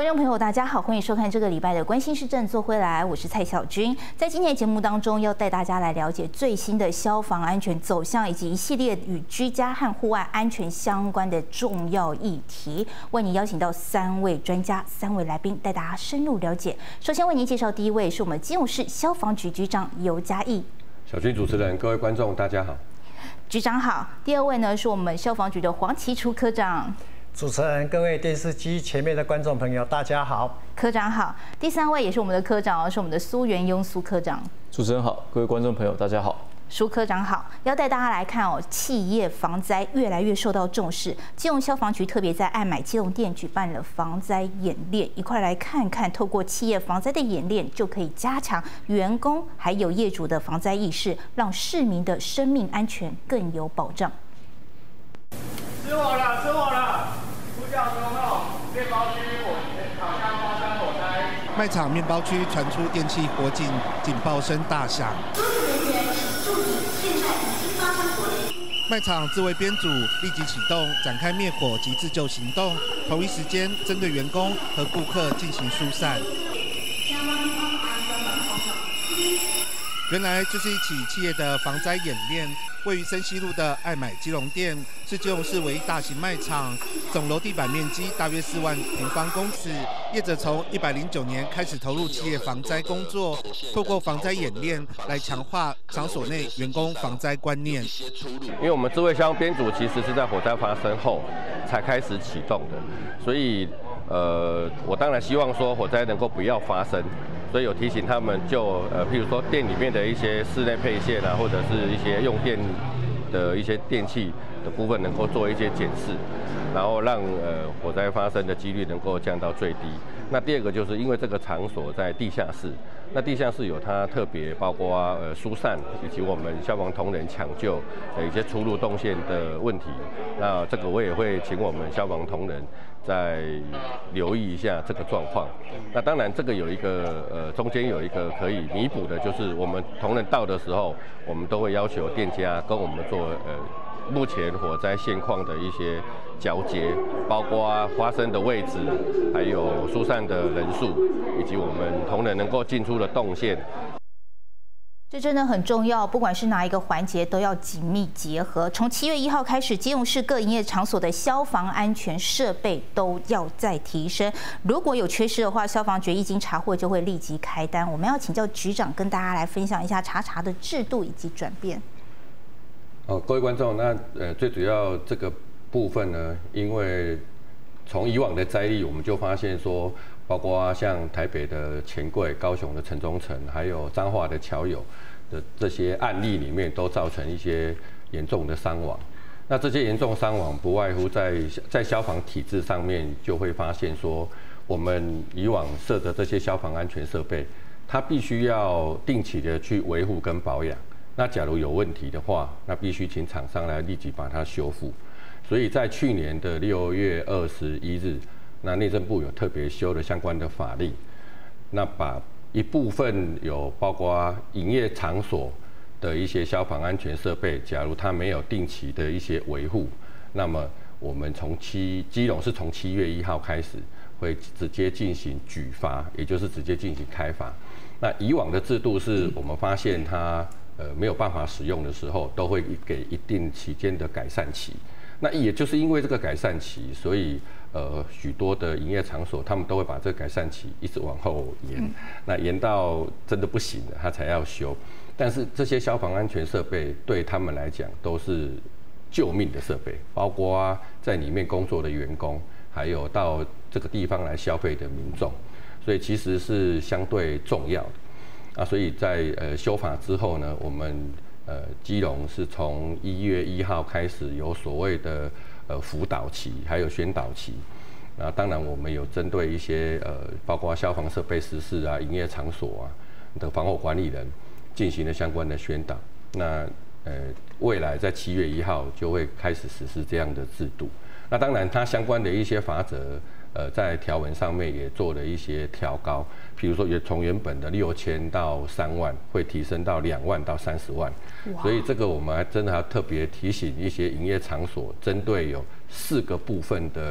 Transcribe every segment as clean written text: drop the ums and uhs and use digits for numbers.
众朋友，大家好，欢迎收看这个礼拜的《关心市政做回来》，我是蔡小君。在今天的节目当中，要带大家来了解最新的消防安全走向，以及一系列与居家和户外安全相关的重要议题。为您邀请到3位专家、3位来宾，带大家深入了解。首先为您介绍第一位是我们基隆市消防局局长尤嘉义。 小君主持人，各位观众，大家好。 局长好。第二位呢是我们消防局的黄启楚科长。 主持人，各位电视机前面的观众朋友，大家好。 科长好。第3位也是我们的科长，是我们的苏元庸苏科长。 主持人好，各位观众朋友，大家好。 苏科长好，要带大家来看企业防灾越来越受到重视。基隆消防局特别在爱买基隆店举办了防灾演练，一块来看看，透过企业防灾的演练，就可以加强员工还有业主的防灾意识，让市民的生命安全更有保障。 吃我了，吃我了！呼叫中后，面包区好像发生火灾。 卖场面包区传出电器火警警报声大响。所有人员请注意，现在已经发生火警。卖场自卫编组立即启动，展开灭火及自救行动，同一时间针对员工和顾客进行疏散。原来这是一起企业的防灾演练。位于深西路的爱买基隆店是基隆市唯一大型卖场，总楼地板面积大约4万平方公尺。业者从109年开始投入企业防灾工作，透过防灾演练来强化场所内员工防灾观念。 因为我们自卫消防编组其实是在火灾发生后才开始启动的，所以我当然希望说火灾能够不要发生。所以有提醒他们譬如说店里面的一些室内配线啊，或者是一些用电的一些电器的部分，能够做一些检视，然后让火灾发生的几率能够降到最低。那第二个就是因为这个场所在地下室，那地下室有它特别包括疏散以及我们消防同仁抢救的一些出入动线的问题。那这个我也会请我们消防同仁再留意一下这个状况。那当然，这个有一个中间有一个可以弥补的，就是我们同仁到的时候，我们都会要求店家跟我们做目前火灾现况的一些交接，包括发生的位置，还有疏散的人数，以及我们同仁能够进出的动线。 这真的很重要，不管是哪一个环节都要紧密结合。从7月1号开始，基隆市各营业场所的消防安全设备都要再提升。如果有缺失的话，消防局一经查获就会立即开单。我们要请教局长跟大家来分享一下查的制度以及转变。 各位观众，那最主要这个部分呢，因为从以往的灾例，我们就发现说，包括像台北的钱柜、高雄的城中城，还有彰化的侨友的这些案例里面，都造成一些严重的伤亡。那这些严重伤亡，不外乎在消防体制上面，就会发现说，我们以往设的这些消防安全设备，它必须要定期的去维护跟保养。那假如有问题的话，那必须请厂商来立即把它修复。所以在去年的6月21日，那内政部有特别修了相关的法令，那把一部分有包括营业场所的一些消防安全设备，假如它没有定期的一些维护，那么我们基隆是从7月1号开始会直接进行举发，也就是直接进行开罚。那以往的制度是我们发现它没有办法使用的时候，都会给一定期间的改善期。那也就是因为这个改善期，所以许多的营业场所他们都会把这个改善期一直往后延，那延到真的不行了，他才要修。但是这些消防安全设备对他们来讲都是救命的设备，包括在里面工作的员工，还有到这个地方来消费的民众，所以其实是相对重要的。所以在修法之后呢，我们基隆是从1月1号开始有所谓的辅导期，还有宣导期。那当然我们有针对一些包括消防设备实施啊、营业场所的防火管理人进行了相关的宣导。那未来在7月1号就会开始实施这样的制度。那当然它相关的一些法则。在条文上面也做了一些调高，比如说也从原本的6000到3万，会提升到2万到30万。所以这个我们还真的要特别提醒一些营业场所，针对有4个部分的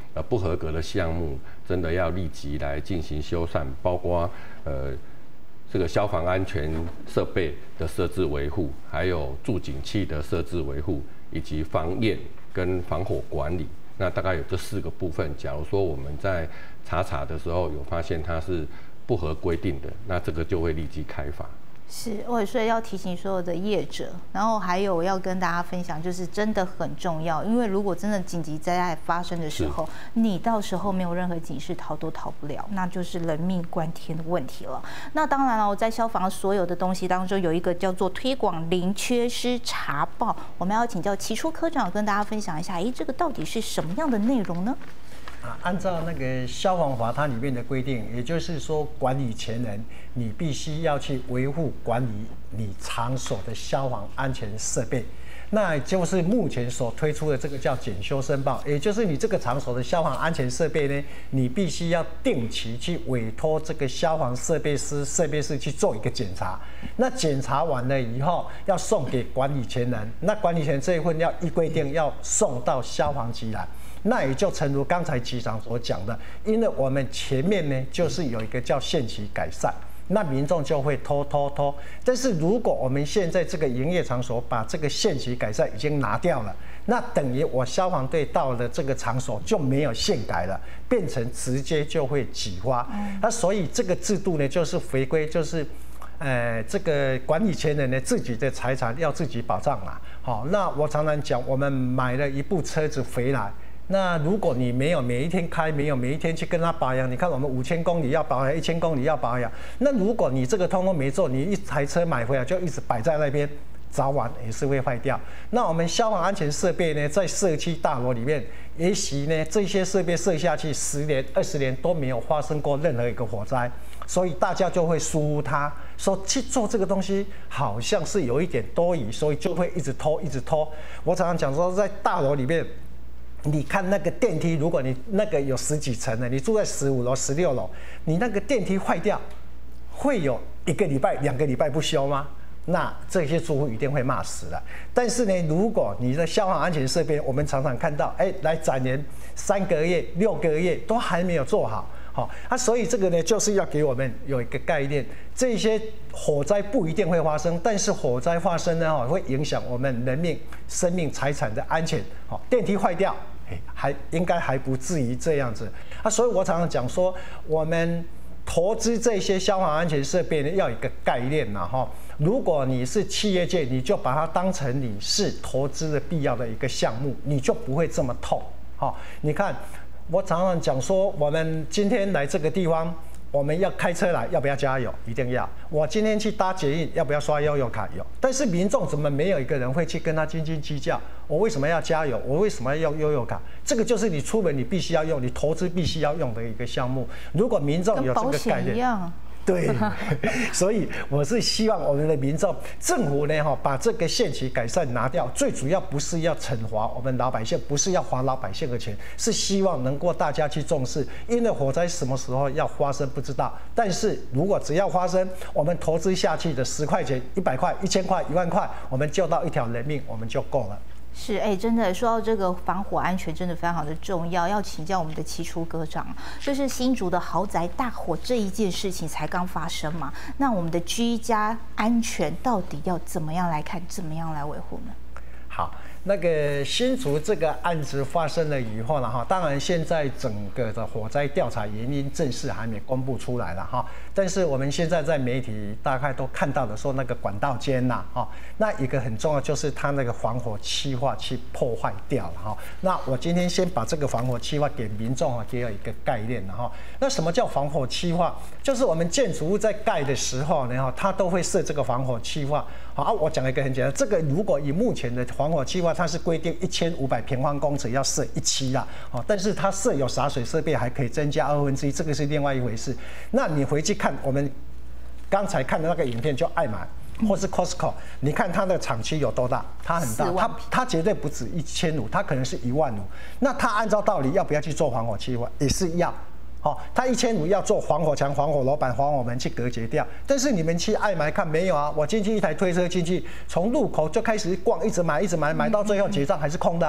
不合格的项目，真的要立即来进行修缮，包括这个消防安全设备的设置维护，还有助警器的设置维护，以及防焰跟防火管理。那大概有这4个部分。假如说我们在查的时候有发现它是不合规定的，那这个就会立即开罚。 是，所以要提醒所有的业者，然后还有要跟大家分享，就是真的很重要，因为如果真的紧急灾害发生的时候，你到时候没有任何警示逃都逃不了，那就是人命关天的问题了。那当然了，在消防所有的东西当中，有一个叫做推广零缺失查报，我们要请教齐初科长跟大家分享一下，这个到底是什么样的内容呢？ 按照那个消防法它里面的规定，也就是说，管理权人你必须要去维护管理你场所的消防安全设备。那就是目前所推出的这个叫检修申报，也就是你这个场所的消防安全设备呢，你必须要定期去委托这个消防设备师、设备室去做一个检查。那检查完了以后，要送给管理权人，那管理权这一份要依规定要送到消防局来。那也就诚如刚才局长所讲的，因为我们前面呢就是有一个叫限期改善，那民众就会拖。但是如果我们现在这个营业场所把这个限期改善已经拿掉了，那等于我消防队到了这个场所就没有限改了，变成直接就会举发。那所以这个制度呢，就是回归就是。这个管理权人呢，自己的财产要自己保障啦。好，那我常常讲，我们买了一部车子回来，那如果你没有每一天开，没有每一天去跟它保养，你看我们5000公里要保养，1000公里要保养，那如果你这个通通没做，你一台车买回来就一直摆在那边，早晚也是会坏掉。那我们消防安全设备呢，在社区大楼里面，也许呢这些设备设下去10年、20年都没有发生过任何一个火灾。所以大家就会疏忽它，说去做这个东西好像是有一点多余，所以就会一直拖。我常常讲说，在大楼里面，你看那个电梯，如果你那个有10几层的，你住在15楼、16楼，你那个电梯坏掉，会有1个礼拜、2个礼拜不修吗？那这些住户一定会骂死了。但是呢，如果你的消防安全设备，我们常常看到，来展年3个月、6个月都还没有做好。所以这个呢，就是要给我们有一个概念，这些火灾不一定会发生，但是火灾发生呢，会影响我们人命、生命、财产的安全。电梯坏掉，应该还不至于这样子。所以我常常讲说，我们投资这些消防安全设备呢，要有一个概念呐哈。如果你是企业界，你就把它当成你是投资的必要的一个项目，你就不会这么痛。你看。我常常讲说，我们今天来这个地方，我们要开车来，要不要加油？一定要。我今天去搭捷运，要不要刷悠游卡？有。但是民众怎么没有一个人会去跟他斤斤计较？我为什么要加油？我为什么要用悠游卡？这个就是你出门你必须要用，你投资必须要用的一个项目。如果民众有这个概念。对，所以我是希望我们的民众、政府呢，把这个限期改善拿掉。最主要不是要惩罚我们老百姓，不是要花老百姓的钱，是希望能够大家去重视。因为火灾什么时候要发生不知道，但是如果只要发生，我们投资下去的10块钱、100块、1000块、1万块，我们救到一条人命，我们就够了。 是，真的说到这个防火安全，真的非常的重要。要请教我们的齐初科长，就是新竹的豪宅大火这一件事情才刚发生嘛，那我们的居家安全到底要怎么样来看，怎么样来维护呢？ 好。那个新竹这个案子发生了以后呢，当然现在整个的火灾调查原因正式还没公布出来了哈，但是我们现在在媒体大概都看到了说那个管道间呐，那一个很重要就是它那个防火企划去破坏掉了哈。那我今天先把这个防火企划给民众给有一个概念了哈。那什么叫防火企划？就是我们建筑物在盖的时候呢，它都会设这个防火企划。好，我讲一个很简单，这个如果以目前的防火企划，它是规定1500平方公尺要设1期啦，但是它设有洒水设备还可以增加1/2，这个是另外一回事。那你回去看我们刚才看的那个影片，就爱买或是 Costco， 你看它的厂区有多大？它很大，它绝对不止1500，它可能是15000。那它按照道理要不要去做防火企划？也是要。它1500要做防火墙、防火楼板、防火门去隔绝掉，但是你们去爱买看没有啊？我进去一台推车进去，从入口就开始逛，一直买，买到最后结账还是空的啊。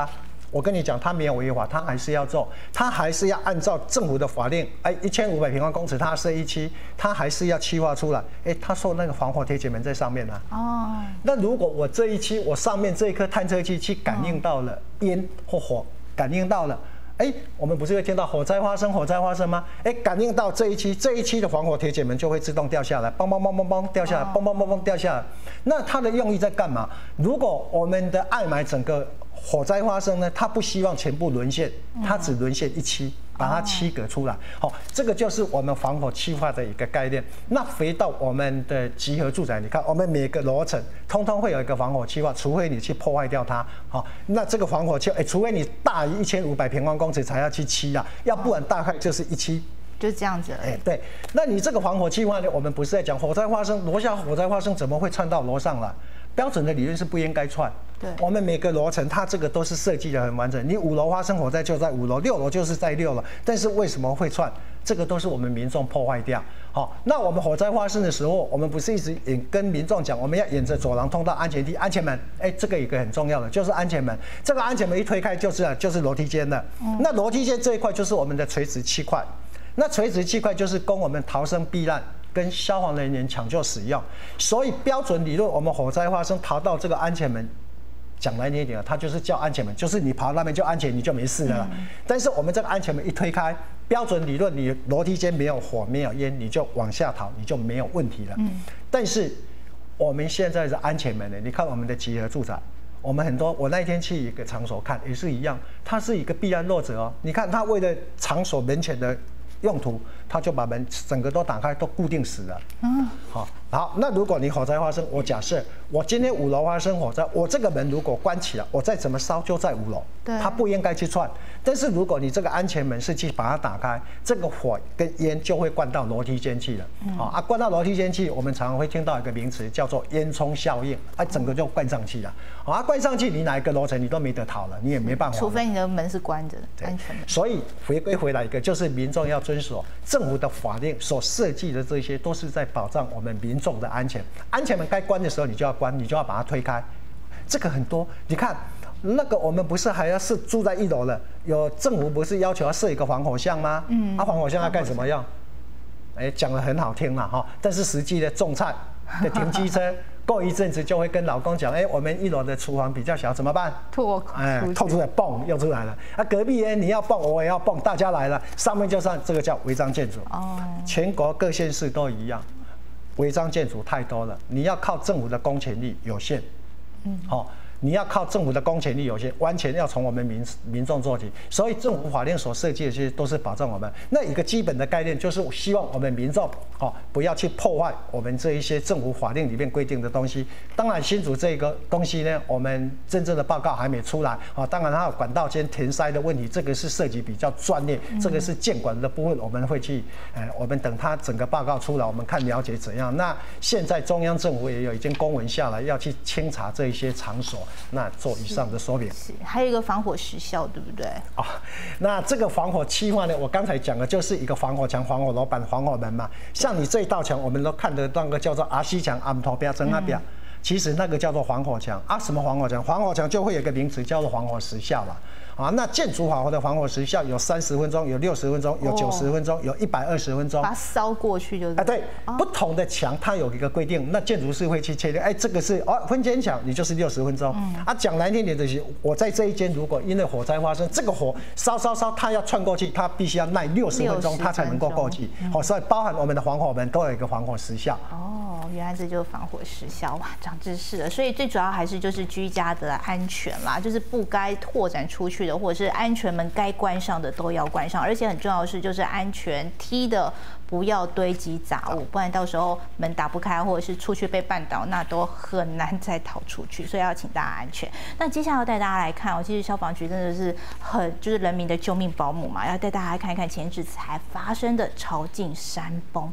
我跟你讲，他没有违法，他还是要做，他还是要按照政府的法令，哎，1500平方公尺，他设一期，他还是要企划出来，哎，他说那个防火铁节门在上面啊。哦。那如果我这一期我上面这一颗探测器去感应到了烟或火，感应到了。哎，我们不是会听到火灾发生，火灾发生吗？哎，感应到这一期的防火铁节门就会自动掉下来，嘣嘣嘣嘣嘣掉下来，嘣嘣嘣嘣掉下来。那它的用意在干嘛？如果我们的爱买整个火灾发生呢，它不希望全部沦陷，它只沦陷一期，把它区隔出来。好，这个就是我们防火企划的一个概念。那回到我们的集合住宅，你看我们每个楼层通通会有一个防火企划，除非你去破坏掉它。好，那这个防火企划，除非你大于1500平方公尺才要去漆啦，要不然大概就是一期。 就这样子而已。 对，那你这个防火计划呢？我们不是在讲火灾发生，楼下火灾发生怎么会窜到楼上了？标准的理论是不应该窜。对，我们每个楼层它这个都是设计的很完整。你5楼发生火灾就在5楼，6楼就是在6楼，但是为什么会窜？这个都是我们民众破坏掉。好，那我们火灾发生的时候，我们不是一直跟民众讲，我们要沿着走廊通道、安全梯、安全门。哎，这个一个很重要的就是安全门。这个安全门一推开就是楼梯间的。那楼梯间这一块就是我们的垂直区块。那垂直区块就是供我们逃生避难跟消防人员抢救使用，所以标准理论，我们火灾发生逃到这个安全门，讲难听一点，它就是叫安全门，就是你跑到那边就安全，你就没事了。但是我们这个安全门一推开，标准理论，你楼梯间没有火没有烟，你就往下逃，你就没有问题了。但是我们现在的安全门呢？你看我们的集合住宅。我们很多，我那一天去一个场所看，也是一样，它是一个避难弱者哦。你看它为了场所门前的用途，他就把门整个都打开，都固定死了。好，那如果你火灾发生，我假设我今天5楼发生火灾，我这个门如果关起来，我再怎么烧就在5楼，它不应该去窜。但是如果你这个安全门是去把它打开，这个火跟烟就会灌到楼梯间去了。灌到楼梯间去，我们常常会听到一个名词叫做烟囱效应，整个就灌上去了。灌上去，你哪一个楼层你都没得逃了，你也没办法。 除非你的门是关着的，安全门。 所以回归回来一个，就是民众要遵守政府的法令所设计的这些，都是在保障我们民众的安全。安全门该关的时候你就要关，你就要把它推开。这个很多，你看那个我们不是还要是住在1楼了，有政府不是要求要设一个防火巷吗？防火巷要干什么用？讲得很好听了哈，但是实际的种菜的停机车。过一阵子就会跟老公讲，我们1楼的厨房比较小，怎么办？透出来，蹦又出来了。隔壁你要蹦，我也要蹦，大家来了，上面就上这个叫违章建筑。全国各县市都一样，违章建筑太多了，你要靠政府的公权力有限。你要靠政府的公权力有限，完全要从我们民众做起。所以政府法令所设计的这些都是保障我们。那一个基本的概念就是希望我们民众不要去破坏我们这一些政府法令里面规定的东西。当然新竹这个东西呢，我们真正的报告还没出来当然它有管道间填塞的问题，这个是涉及比较专业，这个是建管的部分，我们会去我们等它整个报告出来，我们看了解怎样。那现在中央政府也有已经公文下来要去清查这一些场所。那做以上的说明， 还有一个防火时效，对不对？ 那这个防火计划呢，我刚才讲的就是一个防火墙、防火楼板、防火门嘛。像你这一道墙，我们都看得到那个叫做RC墙、阿姆头标、真阿标，其实那个叫做防火墙什么防火墙？防火墙就会有一个名词叫做防火时效了。那建筑法的防火时效有30分钟，有60分钟，有90分钟，有120分钟。 把它烧过去就是。 对，不同的墙它有一个规定，那建筑师会去确定，这个是分间墙，你就是60分钟。讲难听点的是，我在这一间如果因为火灾发生，这个火烧，它要窜过去，它必须要耐60分钟，它才能够过去。所以包含我们的防火门都有一个防火时效。 原来这就是防火时效哇，长知识了。所以最主要还是就是居家的安全啦，就是不该拓展出去的，或者是安全门该关上的都要关上，而且很重要的是就是安全梯的不要堆积杂物，不然到时候门打不开，或者是出去被绊倒，那都很难再逃出去。所以要请大家安全。那接下来要带大家来看其实消防局真的是就是人民的救命保姆嘛，要带大家来看一看前阵子才发生的潮境山崩。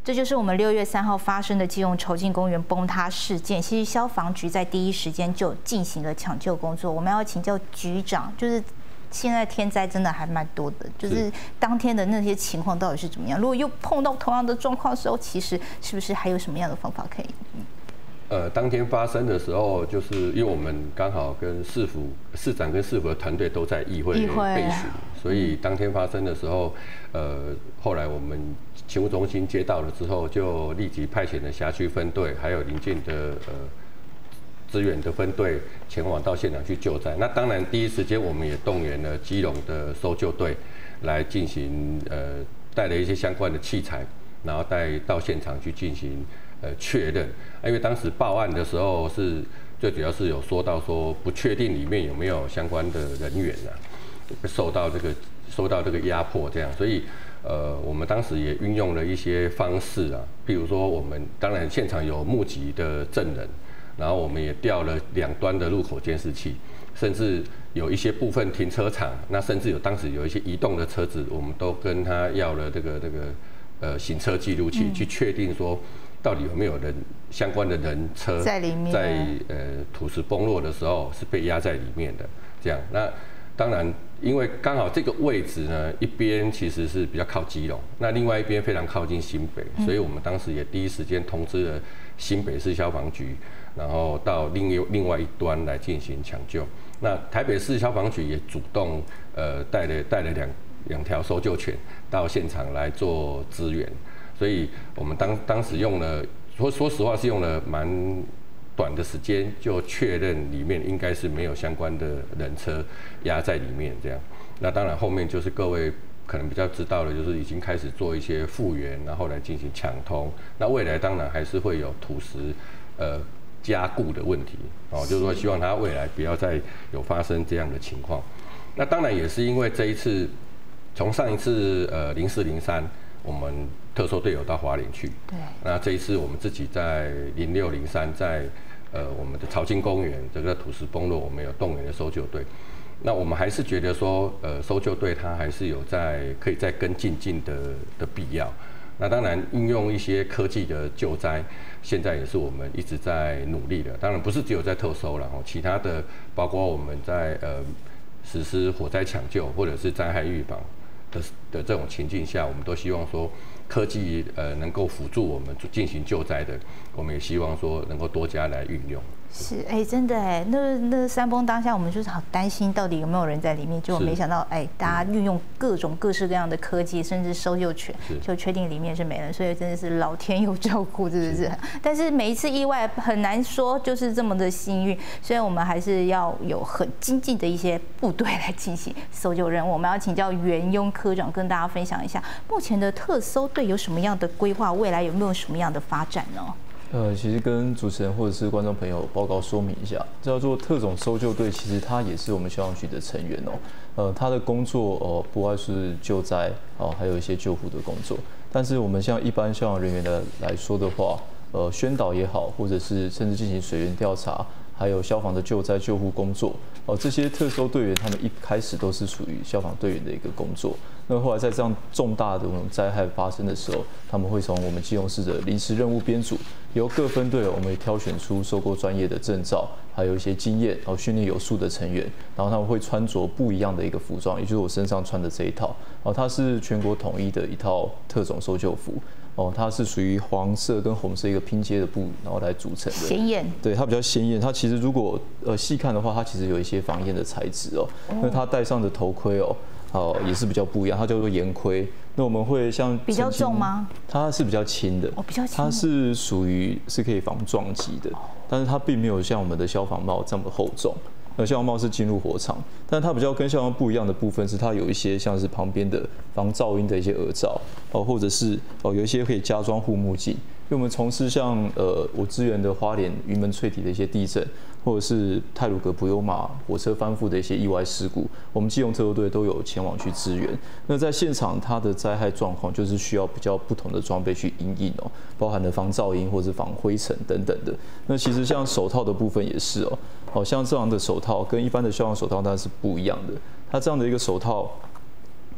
这就是我们6月3号发生的基隆潮境公园崩塌事件。其实消防局在第一时间就进行了抢救工作。我们要请教局长，就是现在天灾真的还蛮多的，就是当天的那些情况到底是怎么样？如果又碰到同样的状况的时候，其实是不是还有什么样的方法可以？ 当天发生的时候，就是因为我们刚好跟市长跟市府的团队都在议会备询，所以当天发生的时候，后来我们勤务中心接到了之后，就立即派遣了辖区分队，还有邻近的支援的分队前往到现场去救灾。那当然，第一时间我们也动员了基隆的搜救队来进行带了一些相关的器材，然后带到现场去进行确认。因为当时报案的时候是最主要是有说到说不确定里面有没有相关的人员啊受到这个压迫这样，所以我们当时也运用了一些方式啊，譬如说我们当然现场有目击的证人，然后我们也调了2端的路口监视器，甚至有一些部分停车场，那甚至当时有一些移动的车子，我们都跟他要了这个行车记录器，去确定说到底有没有相关的人车在里面， 在土石崩落的时候是被压在里面的这样。那当然，因为刚好这个位置呢，一边其实是比较靠基隆，那另外一边非常靠近新北，所以我们当时也第一时间通知了新北市消防局，然后到另外一端来进行抢救。那台北市消防局也主动带了两条搜救犬到现场来做支援，所以我们当时用了，说实话是用了蛮短的时间就确认里面应该是没有相关的人车压在里面这样。那当然后面就是各位可能比较知道的，就是已经开始做一些复原，然后来进行抢通。那未来当然还是会有土石加固的问题就是说希望它未来不要再有发生这样的情况。那当然也是因为这一次，从上一次04、03，我们特搜队有到花莲去， 对。 那这一次我们自己在06、03，在我们的潮境公园这个土石崩落，我们有动员的搜救队。那我们还是觉得说，搜救队它还是有可以再跟进的必要。那当然，运用一些科技的救灾，现在也是我们一直在努力的。当然不是只有在特搜了，其他的包括我们在实施火灾抢救或者是灾害预防的这种情境下，我们都希望说科技能够辅助我们进行救灾的，我们也希望说能够多加来运用。 是，真的那山崩当下，我们就是好担心到底有没有人在里面，结果没想到，大家运用各式各样的科技，甚至搜救犬，就确定里面是没人，所以真的是老天有照顾，是不是？但是每一次意外很难说就是这么的幸运，所以我们还是要有很精进的一些部队来进行搜救任务。我们要请教袁庸科长跟大家分享一下，目前的特搜队有什么样的规划，未来有没有什么样的发展呢？ 其实跟主持人或者是观众朋友报告说明一下，叫做特种搜救队，其实它也是我们消防局的成员它的工作不外是救灾还有一些救护的工作。但是我们像一般消防人员来说的话，宣导也好，或者是甚至进行水源调查，还有消防的救灾救护工作，这些特搜队员他们一开始都是属于消防队员的一个工作。那后来在这样重大的灾害发生的时候，他们会从我们基隆市的临时任务编组，由各分队我们也挑选出受过专业的证照，还有一些经验，训练有素的成员，然后他们会穿着不一样的一个服装，也就是我身上穿的这一套，它是全国统一的一套特种搜救服。它是属于黄色跟红色一个拼接的布，然后来组成的。 鲜艳。对， 它比较鲜艳。它其实如果细看的话，它其实有一些防烟的材质那它戴上的头盔也是比较不一样，它叫做盐盔。那我们会像比较重吗？ 它是比较轻的。 比较轻。 它是属于是可以防撞击的，但是它并没有像我们的消防帽这么厚重。消防帽是进入火场，但它比较跟消防不一样的部分是，它有一些像是旁边的防噪音的一些耳罩或者是有一些可以加装护目镜。因为我们从事像我支援的花莲云门脆体的一些地震，或者是太鲁阁普悠玛火车翻覆的一些意外事故，我们基隆特搜队都有前往去支援。那在现场，它的灾害状况就是需要比较不同的装备去因应包含了防噪音或者是防灰尘等等的。那其实像手套的部分也是像这样的手套跟一般的消防手套当然是不一样的。它这样的一个手套，不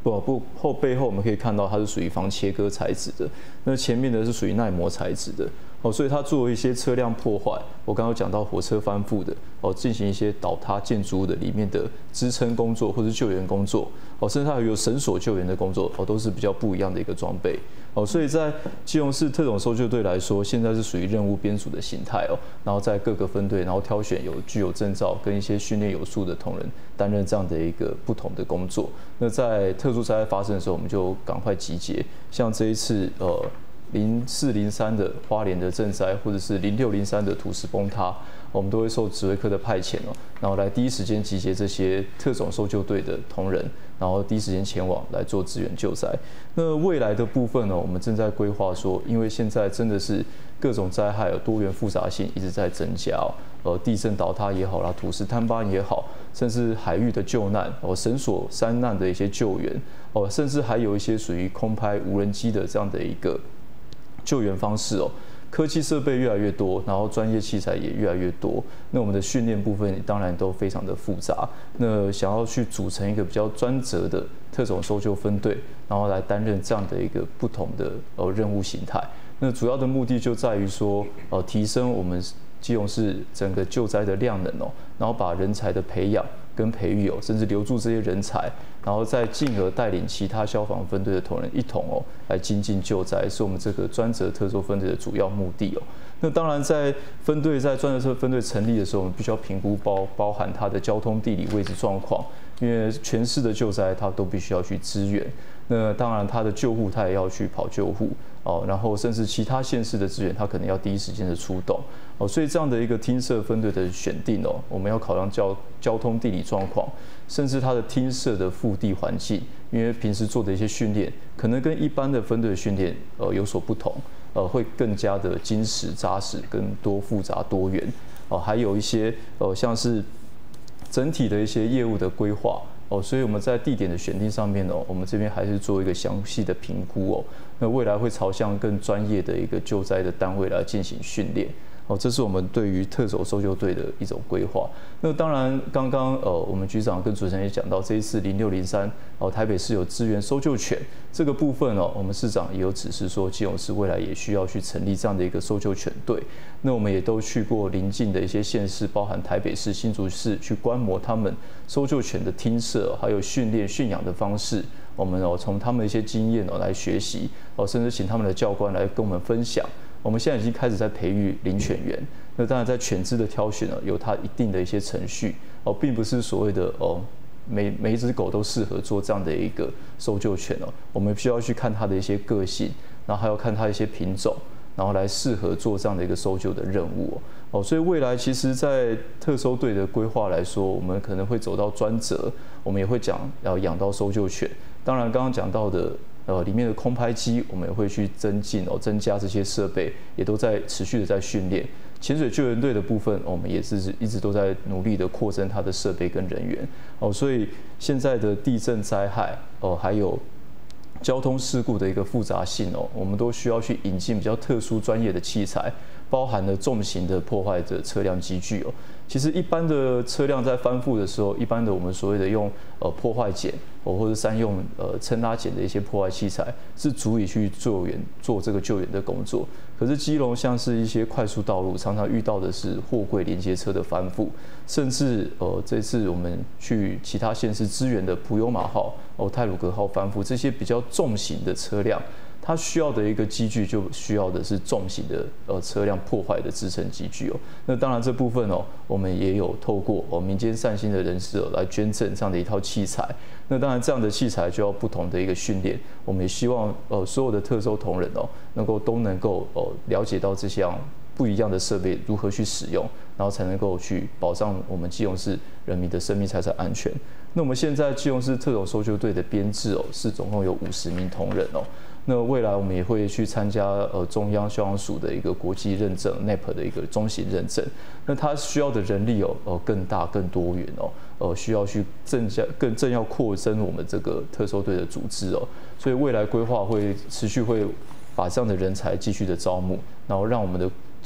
背后我们可以看到它是属于防切割材质的，那前面的是属于耐磨材质的。所以它做一些车辆破坏，我刚刚讲到火车翻覆的，进行一些倒塌建筑物的里面的支撑工作或是救援工作，甚至还有绳索救援的工作，都是比较不一样的一个装备。所以在基隆市特种搜救队来说，现在是属于任务编组的形态然后在各个分队，然后挑选具有证照跟一些训练有素的同仁担任这样的一个不同的工作。那在特殊灾害发生的时候，我们就赶快集结，像这一次0403的花莲的震灾，或者是0603的土石崩塌，我们都会受指挥科的派遣然后来第一时间集结这些特种搜救队的同仁，然后第一时间前往来做支援救灾。那未来的部分我们正在规划说，因为现在真的是各种灾害有多元复杂性一直在增加地震倒塌也好啦，土石坍塌也好，甚至海域的救难绳索山难的一些救援甚至还有一些属于空拍无人机的这样的一个救援方式科技设备越来越多，然后专业器材也越来越多，那我们的训练部分当然都非常的复杂。那想要去组成一个比较专责的特种搜救分队，然后来担任这样的一个不同的任务形态。那主要的目的就在于说，提升我们基隆市整个救灾的量能然后把人才的培养跟培育甚至留住这些人才，然后再进而带领其他消防分队的同仁一同来精进救灾，是我们这个专责特搜分队的主要目的那当然，在专责分队成立的时候，我们必须要评估包含它的交通地理位置状况，因为全市的救灾它都必须要去支援。那当然，它的救护它也要去跑救护然后甚至其他县市的资源，它可能要第一时间的出动所以这样的一个厅舍分队的选定我们要考量交通地理状况，甚至它的厅舍的腹地环境，因为平时做的一些训练，可能跟一般的分队的训练有所不同会更加的精实扎实，跟多复杂多元还有一些像是整体的一些业务的规划所以我们在地点的选定上面我们这边还是做一个详细的评估那未来会朝向更专业的一个救灾的单位来进行训练这是我们对于特种搜救队的一种规划。那当然，刚刚我们局长跟主持人也讲到，这一次0603台北市有支援搜救犬这个部分我们市长也有指示说，基隆市未来也需要去成立这样的一个搜救犬队。那我们也都去过邻近的一些县市，包含台北市、新竹市，去观摩他们搜救犬的厅舍，还有训练驯养的方式。我们从他们的一些经验来学习甚至请他们的教官来跟我们分享。我们现在已经开始在培育领犬员，那当然在犬只的挑选有它一定的一些程序并不是所谓的每一只狗都适合做这样的一个搜救犬我们需要去看它的一些个性，然后还要看它的一些品种，然后来适合做这样的一个搜救的任务所以未来其实，在特搜队的规划来说，我们可能会走到专责，我们也会讲要养到搜救犬。当然，刚刚讲到的。里面的空拍机，我们也会去增加这些设备，也都在持续的在训练。潜水救援队的部分，我们也是一直都在努力的扩增它的设备跟人员所以现在的地震灾害还有交通事故的一个复杂性我们都需要去引进比较特殊专业的器材，包含了重型的破坏的车辆机具其实一般的车辆在翻覆的时候，一般的我们所谓的用破坏剪或者三用撑拉剪的一些破坏器材是足以去做这个救援的工作。可是基隆像是一些快速道路，常常遇到的是货柜连接车的翻覆，甚至这次我们去其他县市支援的普悠玛号、太鲁阁号翻覆，这些比较重型的车辆。它需要的一个机具就需要的是重型的车辆破坏的支撑机具那当然这部分我们也有透过民间善心的人士来捐赠这样的一套器材。那当然这样的器材就要不同的一个训练，我们也希望所有的特搜同仁都能够了解到这项不一样的设备如何去使用，然后才能够去保障我们基隆市人民的生命财产安全。那我们现在基隆市特种搜救队的编制是总共有50名同仁那未来我们也会去参加中央消防署的一个国际认证 NAP 的一个中型认证。那它需要的人力更大更多元需要去正要扩增我们这个特搜队的组织所以未来规划会持续会把这样的人才继续的招募，然后让我们的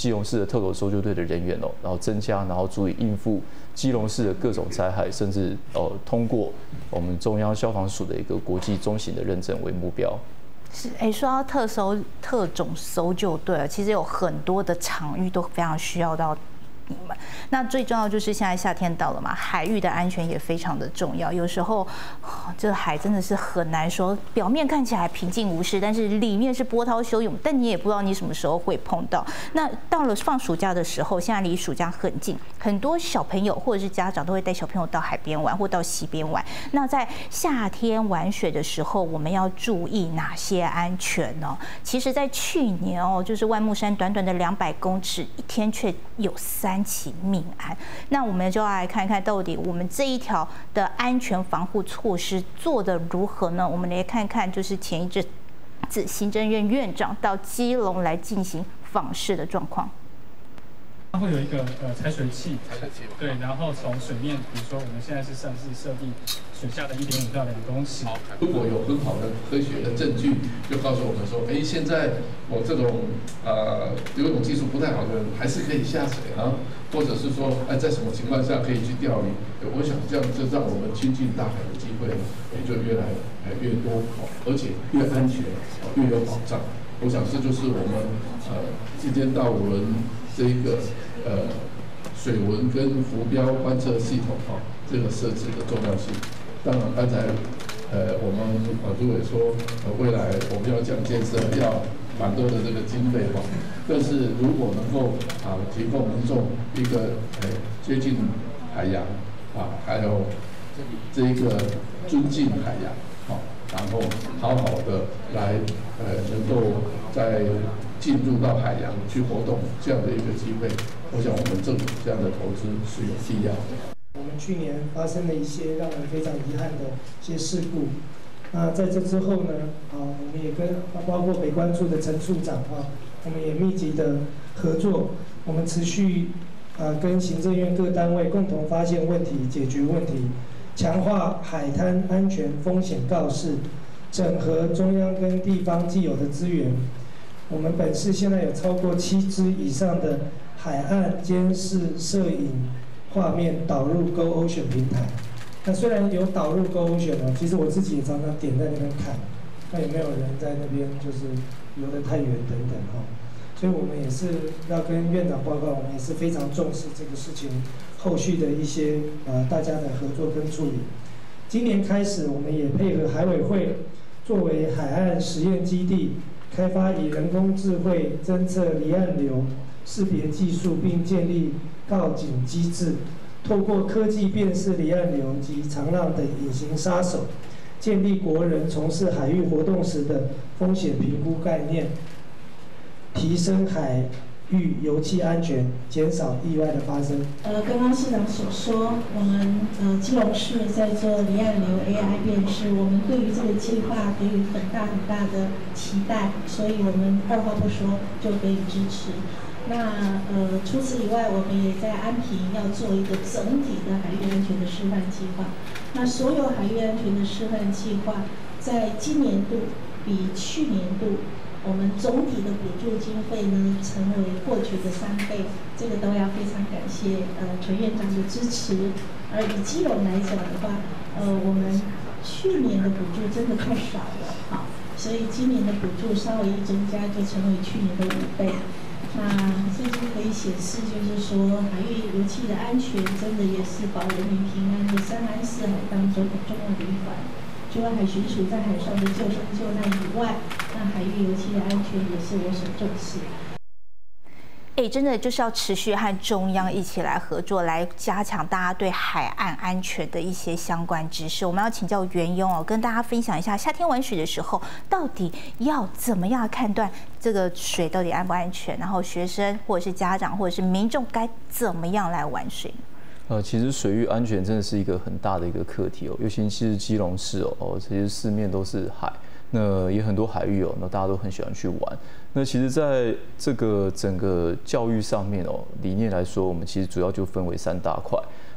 基隆市的特种搜救队的人员哦，然后增加，然后足以应付基隆市的各种灾害，甚至通过我们中央消防署的一个国际中型的认证为目标。 是，说到特种搜救队，其实有很多的场域都非常需要到你们。那最重要就是现在夏天到了嘛，海域的安全也非常的重要。有时候，这海真的是很难说，表面看起来平静无事，但是里面是波涛汹涌，但你也不知道你什么时候会碰到。那到了放暑假的时候，现在离暑假很近，很多小朋友或者是家长都会带小朋友到海边玩或到溪边玩。那在夏天玩水的时候，我们要注意哪些安全呢？其实，在去年就是万木山短短的200公尺，一天却有3起命案。那我们就要来看看到底我们这一条的安全防护措施做得如何呢？我们来看看，就是前一阵子行政院院长到基隆来进行访视的状况。 它会有一个采水器，对，然后从水面，比如说我们现在是设定水下的1.5到2公尺。 如果有很好的科学的证据，就告诉我们说，现在我这种游泳技术不太好的人还是可以下水啊，或者是说在什么情况下可以去钓鱼，我想这样就让我们亲近大海的机会呢，也就越来越多，而且越安全，越有保障。我想这就是我们一天到晚这个水文跟浮标观测系统这个设置的重要性。当然，刚才我们主委说未来我们要这样建设，要蛮多的这个经费但是如果能够提供民众一个接近海洋还有这一个尊敬海洋然后好好的来能够在进入到海洋去活动这样的一个机会，我想我们政府这样的投资是有必要的。 我们去年发生了一些让人非常遗憾的一些事故。那在这之后呢，我们也跟包括北关处的陈处长我们也密集的合作，我们持续跟行政院各单位共同发现问题、解决问题，强化海滩安全风险告示，整合中央跟地方既有的资源。我们本市现在有超过7支以上的海岸监视摄影画面导入 GoOcean 平台。那虽然有导入 GoOcean其实我自己也常常点在那边看，看有没有人在那边就是游得太远等等所以我们也是要跟院长报告，我们也是非常重视这个事情后续的一些大家的合作跟处理。今年开始，我们也配合海委会作为海岸实验基地，开发以人工智慧侦测离岸流识别技术，并建立告警机制，透过科技辨识离岸流及长浪等隐形杀手，建立国人从事海域活动时的风险评估概念，提升海域油气安全，减少意外的发生。 刚刚市长所说，我们基隆市在做离岸流 AI 辨识，我们对于这个计划给予很大的期待，所以我们二话不说就给予支持。那除此以外，我们也在安平要做一个整体的海域安全的示范计划。那所有海域安全的示范计划，在今年度比去年度我们总体的补助经费呢，成为过去的3倍，这个都要非常感谢陈院长的支持。而以基隆来讲的话，我们去年的补助真的太少了，所以今年的补助稍微一增加，就成为去年的5倍。那这就可以显示，就是说海域油气的安全，真的也是保人民平安的3安4海当中很重要的一环。除了海巡署在海上的救生救难以外，那海域油气的安全也是我所重视。 真的就是要持续和中央一起来合作，来加强大家对海岸安全的一些相关知识。我们要请教袁庸跟大家分享一下，夏天玩水的时候，到底要怎么样判断这个水到底安不安全？然后学生或者是家长或者是民众该怎么样来玩水呢？ 其实水域安全真的是一个很大的一个课题尤其是基隆市其实四面都是海。那也很多海域那大家都很喜欢去玩。那其实在这个整个教育上面理念来说，我们其实主要就分为3大块。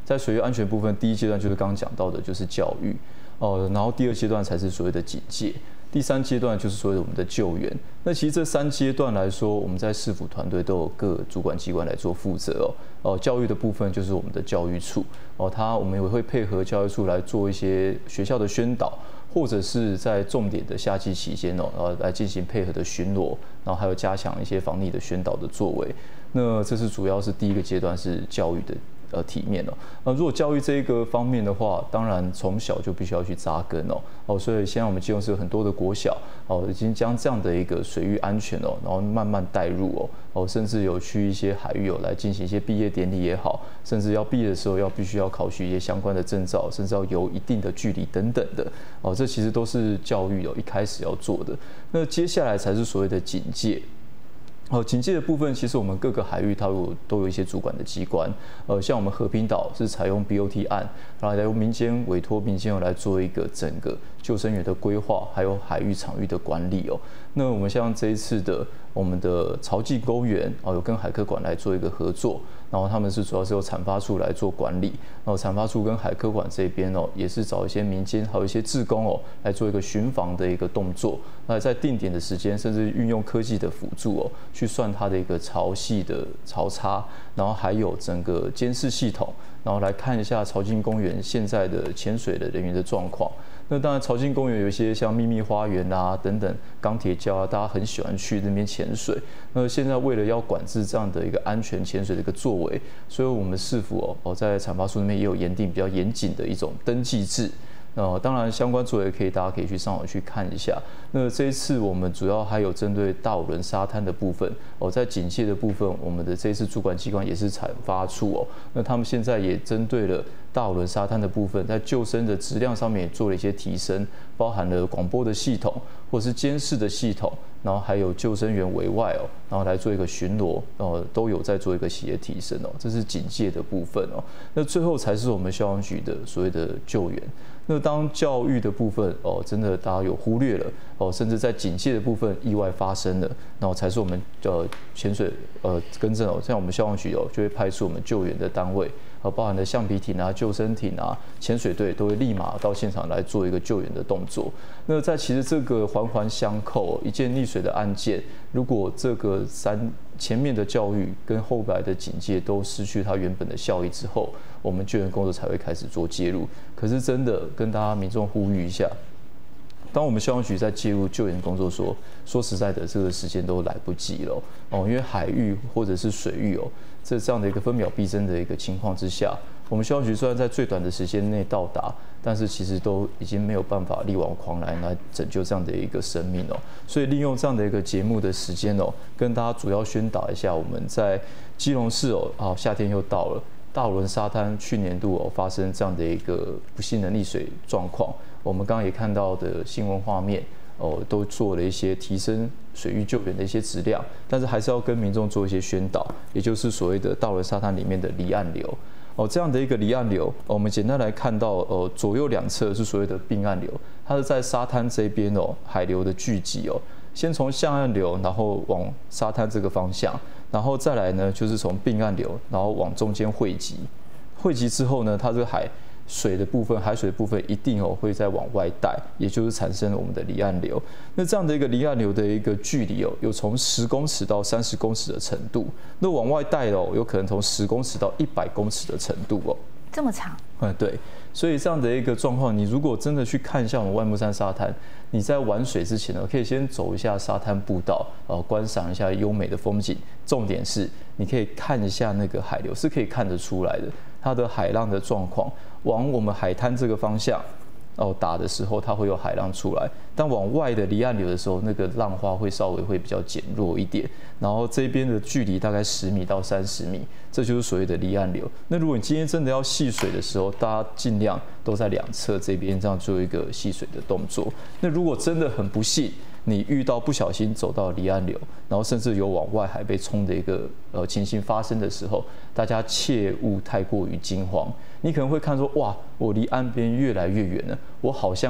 在水域安全部分，第一阶段就是刚刚讲到的，就是教育，然后第二阶段才是所谓的警戒。第3阶段就是所谓的我们的救援。那其实这3阶段来说，我们在市府团队都有各主管机关来做负责哦。教育的部分就是我们的教育处哦，我们也会配合教育处来做一些学校的宣导，或者是在重点的夏季期间哦，来进行配合的巡逻，然后还有加强一些防溺的宣导的作为。那这是主要是第1个阶段是教育的。体面如果教育这一个方面的话，当然从小就必须要去扎根所以现在我们基隆市有很多的国小已经将这样的一个水域安全然后慢慢带入甚至有去一些海域来进行一些毕业典礼也好，甚至要毕业的时候必须要考取一些相关的证照，甚至要游一定的距离等等的这其实都是教育一开始要做的。那接下来才是所谓的警戒。警戒的部分，其实我们各个海域它都有一些主管的机关，像我们和平岛是采用 BOT 案，然后来由民间委托民间来做一个整个救生员的规划，还有海域场域的管理那我们像这一次的我们的潮境公园有跟海科馆来做一个合作，然后他们是主要是由产发处来做管理，然后产发处跟海科馆这边也是找一些民间还有一些志工来做一个巡防的一个动作，那在定点的时间，甚至运用科技的辅助去算它的一个潮汐的潮差，然后还有整个监视系统，然后来看一下潮境公园现在的潜水的人员的状况。那当然，潮境公园有一些像秘密花园等等钢铁礁大家很喜欢去那边潜水。那现在为了要管制这样的一个安全潜水的一个作为，所以我们市府在产发处那边也有严定比较严谨的一种登记制。当然相关作为大家可以去上网去看一下。那这一次我们主要还有针对大武仑沙滩的部分在警戒的部分，我们的这一次主管机关也是产发处那他们现在也针对了大武仑沙滩的部分，在救生的质量上面也做了一些提升，包含了广播的系统或是监视的系统，然后还有救生员委外然后来做一个巡逻都有在做一个系列提升这是警戒的部分那最后才是我们消防局的所谓的救援。那当教育的部分真的大家有忽略了甚至在警戒的部分意外发生了，然后才是我们潜水更正像我们消防局就会派出我们救援的单位包含了橡皮艇救生艇潜水队都会立马到现场来做一个救援的动作。那在其实这个环环相扣一件溺水的案件，如果这个前面的教育跟后来的警戒都失去它原本的效益之后，我们救援工作才会开始做介入。可是真的跟大家民众呼吁一下，当我们消防局在介入救援工作说实在的，这个时间都来不及了因为海域或者是水域这样的一个分秒必争的一个情况之下，我们消防局虽然在最短的时间内到达，但是其实都已经没有办法力挽狂澜来拯救这样的一个生命所以利用这样的一个节目的时间跟大家主要宣导一下，我们在基隆市夏天又到了，大武仑沙滩去年度发生这样的一个不幸的溺水状况，我们刚刚也看到的新闻画面都做了一些提升水域救援的一些质量，但是还是要跟民众做一些宣导，也就是所谓的大武仑沙滩里面的离岸流这样的一个离岸流我们简单来看到左右两侧是所谓的并岸流，它是在沙滩这边海流的聚集先从向岸流，然后往沙滩这个方向，然后再来呢就是从并岸流，然后往中间汇集之后呢，它这个海水的部分一定会再往外带，也就是产生了我们的离岸流。那这样的一个离岸流的一个距离有从10公尺到30公尺的程度，那往外带有可能从10公尺到100公尺的程度这么长？ 对，所以这样的一个状况，你如果真的去看一下我们万木山沙滩，你在玩水之前可以先走一下沙滩步道，观赏一下优美的风景。重点是你可以看一下那个海流，是可以看得出来的，它的海浪的状况，往我们海滩这个方向打的时候，它会有海浪出来，但往外的离岸流的时候，那个浪花会稍微比较减弱一点，然后这边的距离大概10米到30米，这就是所谓的离岸流。那如果你今天真的要戏水的时候，大家尽量都在两侧这边这样做一个戏水的动作。那如果真的很不幸，你遇到不小心走到离岸流，然后甚至有往外海被冲的一个情形发生的时候，大家切勿太过于惊慌。你可能会看说，哇，我离岸边越来越远了，我好像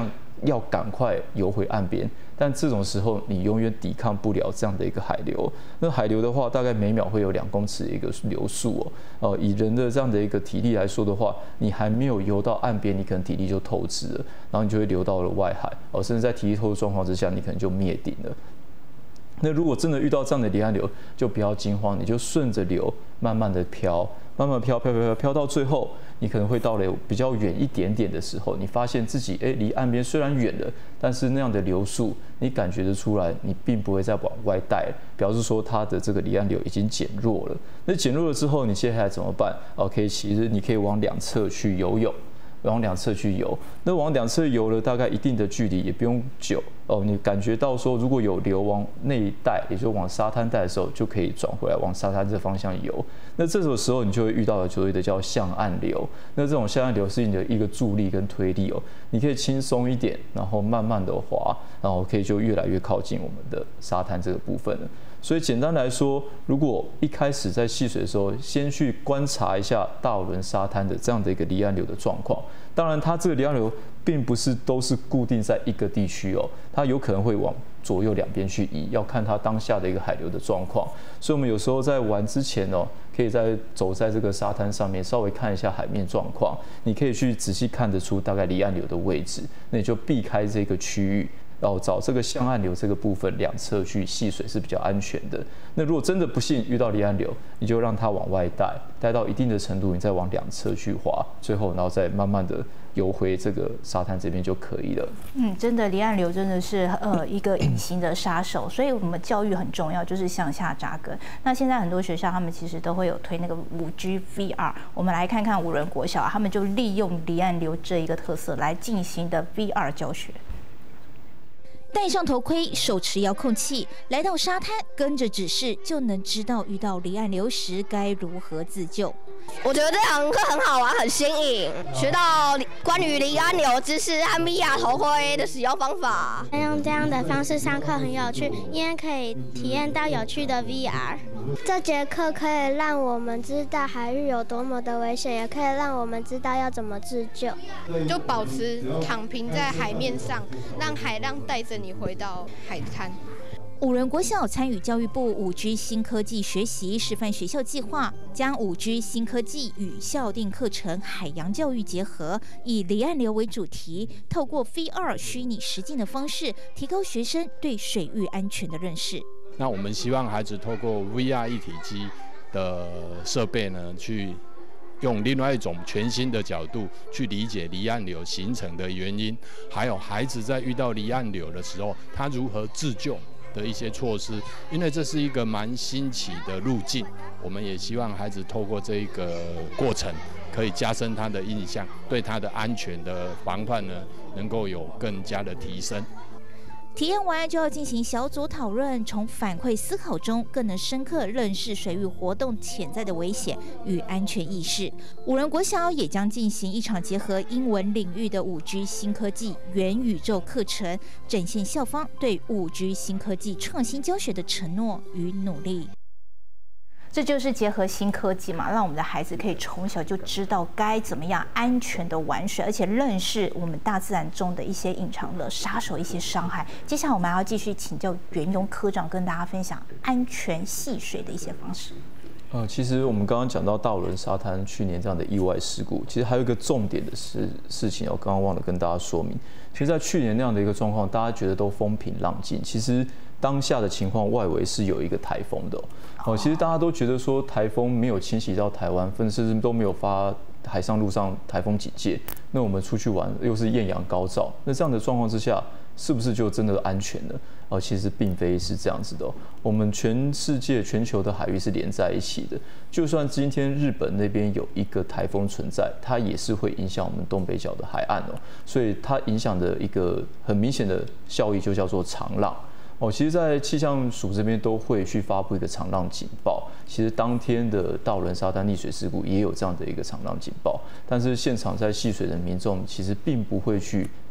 要赶快游回岸边。但这种时候，你永远抵抗不了这样的一个海流。那海流的话，大概每秒会有2公尺的一个流速哦。以人的这样的一个体力来说的话，你还没有游到岸边，你可能体力就透支了，然后你就会流到了外海哦，甚至在体力透支状况之下，你可能就灭顶了。那如果真的遇到这样的离岸流，就不要惊慌，你就顺着流慢慢的飘，慢慢飘到最后，你可能会到了比较远一点点的时候，你发现自己离岸边虽然远了，但是那样的流速你感觉得出来，你并不会再往外带，表示说它的这个离岸流已经减弱了。那减弱了之后，你接下来怎么办？OK， 其实你可以往2侧去游泳。往2侧去游，那往2侧游了大概一定的距离，也不用久哦。你感觉到说，如果有流往内带，也就是往沙滩带的时候，就可以转回来往沙滩这方向游。那这种时候，你就会遇到所谓的叫向岸流。那这种向岸流是你的一个助力跟推力哦，你可以轻松一点，然后慢慢的滑，然后可以就越来越靠近我们的沙滩这个部分了。所以简单来说，如果一开始在戏水的时候，先去观察一下大武仑沙滩的这样的一个离岸流的状况。当然，它这个离岸流并不是都是固定在一个地区哦，它有可能会往左右两边去移，要看它当下的一个海流的状况。所以我们有时候在玩之前哦，可以走在这个沙滩上面，稍微看一下海面状况，你可以去仔细看得出大概离岸流的位置，那你就避开这个区域。然后找这个向岸流这个部分2侧去戏水是比较安全的。那如果真的不幸遇到离岸流，你就让它往外带到一定的程度，你再往2侧去滑，最后然后再慢慢的游回这个沙滩这边就可以了。 真的离岸流真的是一个隐形的杀手，所以我们教育很重要，就是向下扎根。那现在很多学校他们其实都会有推那个5G VR， 我们来看看武仑国小，他们就利用离岸流这一个特色来进行的 VR 教学。戴上头盔，手持遥控器，来到沙滩，跟着指示就能知道遇到离岸流时该如何自救。 我觉得这堂课很好玩，很新颖，学到关于离岸流知识和 VR 头盔的使用方法。 用这样的方式上课很有趣，因为可以体验到有趣的 VR。这节课可以让我们知道海域有多么的危险，也可以让我们知道要怎么自救。 就保持躺平在海面上，让海浪带着你回到海滩。 武仑国小参与教育部5G 新科技学习示范学校计划，将5G 新科技与校定课程海洋教育结合，以离岸流为主题，透过 VR 虚拟实境的方式，提高学生对水域安全的认识。 那我们希望孩子透过 VR 一体机的设备呢，去用另外一种全新的角度去理解离岸流形成的原因，还有孩子在遇到离岸流的时候，他如何自救的一些措施，因为这是一个蛮新奇的路径，我们也希望孩子透过这一个过程，可以加深他的印象，对他的安全的防范呢，能够有更加的提升。 体验完就要进行小组讨论，从反馈思考中更能深刻认识水域活动潜在的危险与安全意识。武仑国小也将进行一场结合英文领域的5G 新科技元宇宙课程，展现校方对5G 新科技创新教学的承诺与努力。这就是结合新科技嘛，让我们的孩子可以从小就知道该怎么样安全的玩水，而且认识我们大自然中的一些隐藏的杀手、一些伤害。接下来我们还要继续请教袁庸科长，跟大家分享安全戏水的一些方式。 其实我们刚刚讲到大武仑沙滩去年这样的意外事故，其实还有一个重点的事情，我刚刚忘了跟大家说明。其实，在去年那样的一个状况，大家觉得都风平浪静，其实当下的情况外围是有一个台风的其实大家都觉得说台风没有侵袭到台湾，甚至都没有发海上陆上台风警戒，那我们出去玩又是艳阳高照，那这样的状况之下，是不是就真的安全了？其实并非是这样子的我们全世界全球的海域是连在一起的，就算今天日本那边有一个台风存在，它也是会影响我们东北角的海岸所以它影响的一个很明显的效益就叫做长浪。其实，在气象署这边都会去发布一个长浪警报。其实当天的大武仑沙滩溺水事故也有这样的一个长浪警报，但是现场在戏水的民众其实并不会去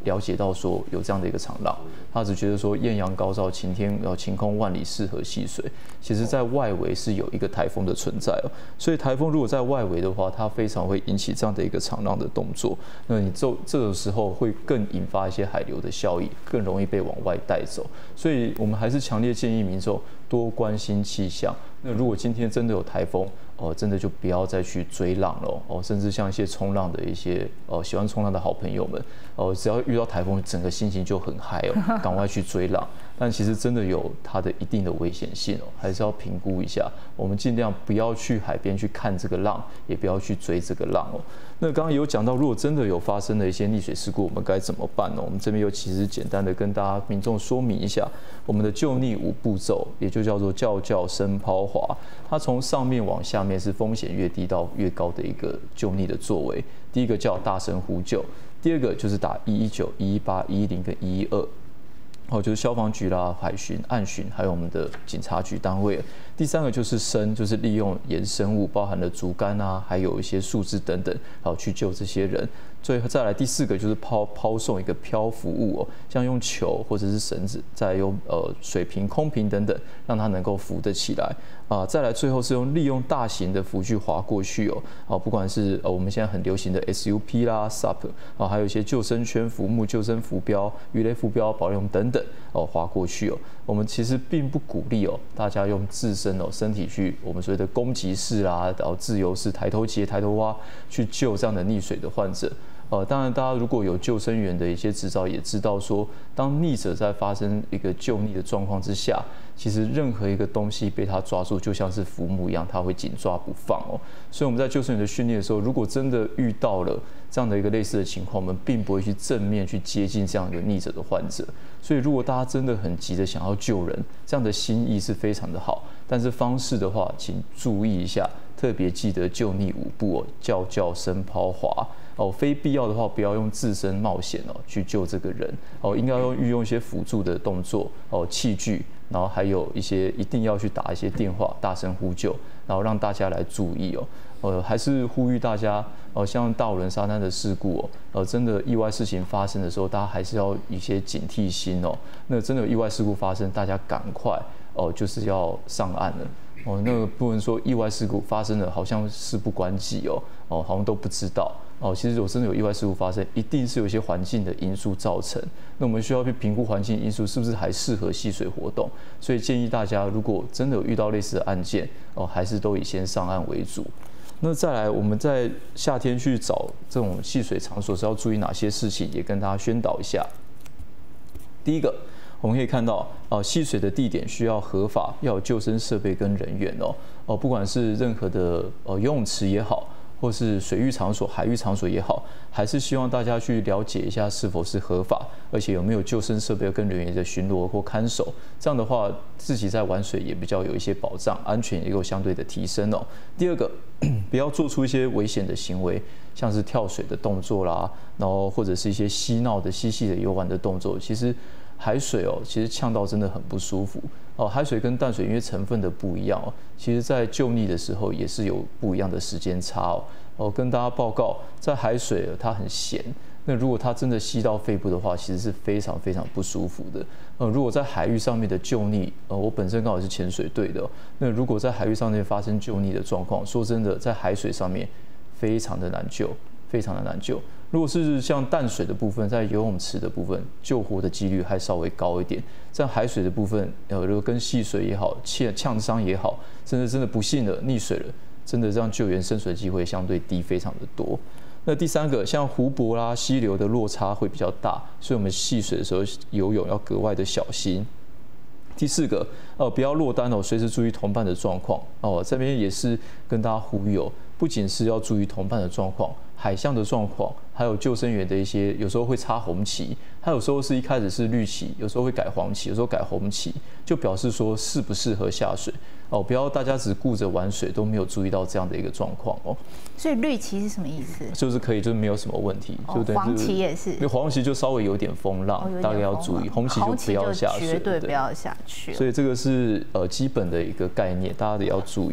了解到说有这样的一个长浪，他只觉得说艳阳高照、晴天晴空万里适合戏水。其实，在外围是有一个台风的存在哦，所以台风如果在外围的话，它非常会引起这样的一个长浪的动作。那你这个时候会更引发一些海流的效益，更容易被往外带走。所以我们还是强烈建议民众多关心气象。那如果今天真的有台风，真的就不要再去追浪了甚至像一些冲浪的一些喜欢冲浪的好朋友们只要遇到台风，整个心情就很嗨赶快去追浪。但其实真的有它的一定的危险性还是要评估一下。我们尽量不要去海边去看这个浪，也不要去追这个浪那刚刚有讲到，如果真的有发生了一些溺水事故，我们该怎么办呢？我们这边其实简单的跟大家民众说明一下，我们的救溺5步骤，也就叫做叫声抛滑。它从上面往下面是风险越低到越高的一个救溺的作为。第一个叫大声呼救，第二个就是打119、118、110跟112。就是消防局啦、海巡、岸巡，还有我们的警察局单位。第三个就是声，就是利用衍生物，包含了竹竿啊，还有一些树枝等等，去救这些人。最后再来第4个就是抛送一个漂浮物像用球或者是绳子，再用水瓶、空瓶等等，让它能够浮得起来再来最后是利用大型的浮具划过去不管是我们现在很流行的 SUP 啦、SUP 还有一些救生圈、浮木、救生浮标、鱼雷浮标、保龄等等划过去我们其实并不鼓励大家用自身身体去我们所谓的攻击式然后自由式、抬头节、抬头蛙去救这样的溺水的患者。当然，大家如果有救生员的一些执照，也知道说，当溺者在发生一个救溺的状况之下，其实任何一个东西被他抓住，就像是浮木一样，他会紧抓不放所以我们在救生员的训练的时候，如果真的遇到了这样的一个类似的情况，我们并不会去正面去接近这样一个溺者的患者。所以，如果大家真的很急的想要救人，这样的心意是非常的好，但是方式的话，请注意一下，特别记得救溺5步叫声抛滑。非必要的话，不要用自身冒险去救这个人应该运用一些辅助的动作器具，然后还有一些一定要去打一些电话，大声呼救，然后让大家来注意还是呼吁大家像大武仑沙滩的事故真的意外事情发生的时候，大家还是要有一些警惕心那真的有意外事故发生，大家赶快就是要上岸了那个不能说意外事故发生了，好像事不关己好像都不知道其实如果真的有意外事故发生，一定是有一些环境的因素造成。那我们需要去评估环境因素是不是还适合戏水活动。所以建议大家，如果真的有遇到类似的案件还是都以先上岸为主。那再来，我们在夏天去找这种戏水场所是要注意哪些事情，也跟大家宣导一下。第一个，我们可以看到戏水的地点需要合法，要有救生设备跟人员不管是任何的游泳池也好，或是水域场所、海域场所也好，还是希望大家去了解一下是否是合法，而且有没有救生设备跟人员的巡逻或看守。这样的话，自己在玩水也比较有一些保障，安全也有相对的提升第二个，不要做出一些危险的行为，像是跳水的动作啦，然后或者是一些嬉闹的、嬉戏的游玩的动作。其实海水其实呛到真的很不舒服海水跟淡水因为成分的不一样其实在救溺的时候也是有不一样的时间差跟大家报告，在海水它很咸，那如果它真的吸到肺部的话，其实是非常非常不舒服的如果在海域上面的救溺我本身刚好是潜水队的那如果在海域上面发生救溺的状况，说真的，在海水上面非常的难救，非常的难救。如果是像淡水的部分，在游泳池的部分，救活的几率还稍微高一点。在海水的部分，如果跟戏水也好、呛伤也好，真的不幸的溺水了，真的让救援生存机会相对低非常的多。那第三个，像湖泊啦、溪流的落差会比较大，所以我们戏水的时候游泳要格外的小心。第四个，不要落单随时注意同伴的状况这边也是跟大家呼吁不仅是要注意同伴的状况，海象的状况，还有救生员的一些，有时候会插红旗，它有时候是一开始是绿旗，有时候会改黄旗，有时候改红旗，就表示说适不适合下水不要大家只顾着玩水，都没有注意到这样的一个状况所以绿旗是什么意思？ 就是可以，就是没有什么问题。 黄旗也是， 因为黄旗就稍微有点风浪，大概要注意。红旗就不要下水， 绝对不要下去。 所以这个是基本的一个概念，大家得要注意。